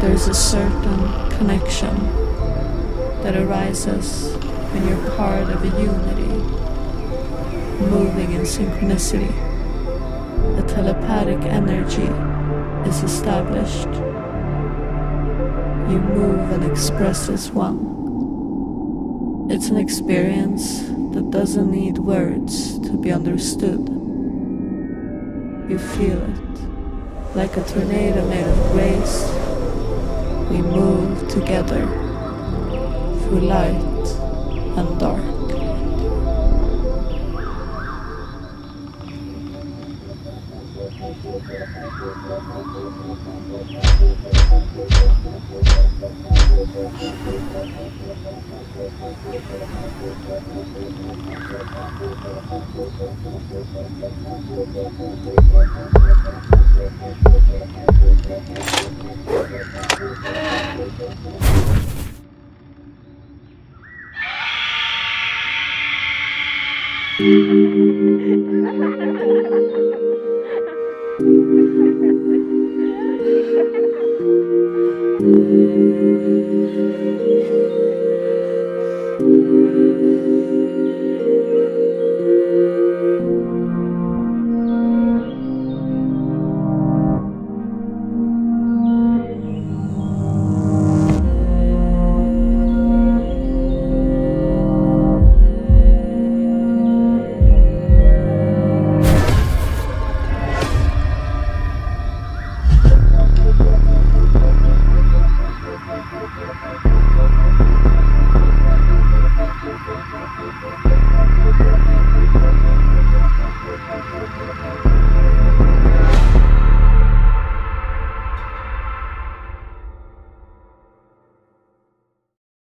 There's a certain connection that arises when you're part of a unity, moving in synchronicity. A telepathic energy is established. You move and express as one. It's an experience that doesn't need words to be understood. You feel it, like a tornado made of grace. We move together through light and dark.